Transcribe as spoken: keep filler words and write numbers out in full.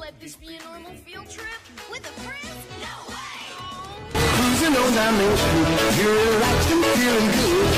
let this be a normal field trip? With a friend? No way! Cruising on down Main Street, you're relaxed and feeling good.